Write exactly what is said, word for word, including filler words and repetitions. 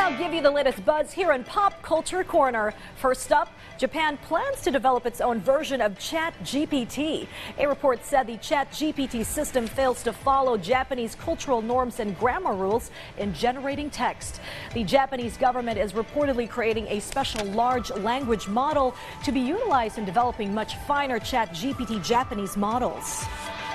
now give you the latest buzz here in Pop Culture Corner. First up, Japan plans to develop its own version of ChatGPT. A report said the ChatGPT system fails to follow Japanese cultural norms and grammar rules in generating text. The Japanese government is reportedly creating a special large language model to be utilized in developing much finer ChatGPT Japanese models.